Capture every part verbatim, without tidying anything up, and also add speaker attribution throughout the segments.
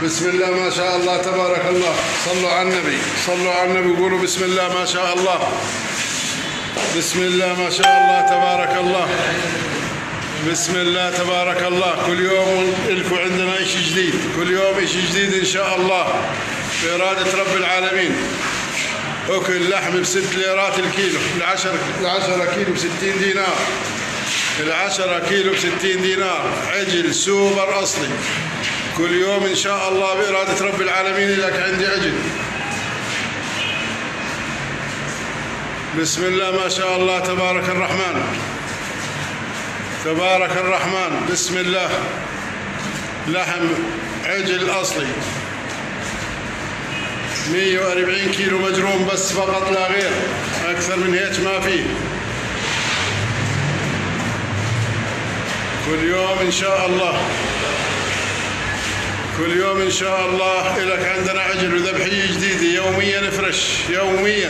Speaker 1: بسم الله ما شاء الله تبارك الله. صلوا على النبي، صلوا على النبي وقولوا بسم الله ما شاء الله. بسم الله ما شاء الله تبارك الله. بسم الله تبارك الله. كل يوم لكم عندنا إشي جديد، كل يوم إشي جديد إن شاء الله بإرادة رب العالمين. أكل لحم بست ليرات الكيلو، العشر العشرة كيلو بستين دينار، العشرة كيلو بستين دينار، عجل سوبر أصلي. كل يوم إن شاء الله بإرادة رب العالمين لك عندي عجل. بسم الله ما شاء الله تبارك الرحمن، تبارك الرحمن. بسم الله. لحم عجل أصلي مية وأربعين كيلو مجروم بس فقط لا غير، أكثر من هيك ما فيه. كل يوم إن شاء الله، كل يوم إن شاء الله لك عندنا عجل وذبحية جديدة يوميا فريش، يوميا.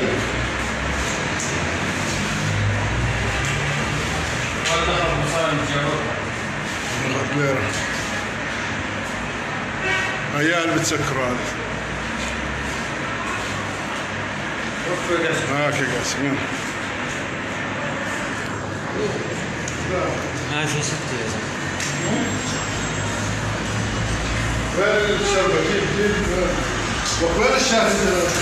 Speaker 1: عيال بتسكروا هذا. هاك يا قاسم.
Speaker 2: ما في ستة يا زلمة.
Speaker 1: وين الشربة؟ كيف كيف وين الشاهد؟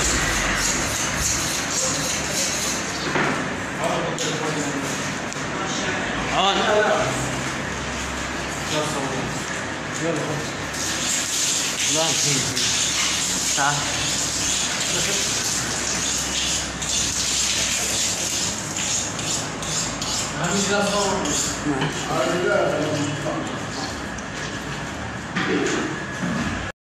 Speaker 2: اه لا لا لا في تعال هذه لا